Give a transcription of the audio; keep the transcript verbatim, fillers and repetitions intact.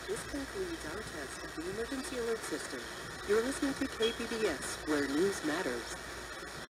This concludes our test of the emergency alert system. You're listening to K P B S, where news matters.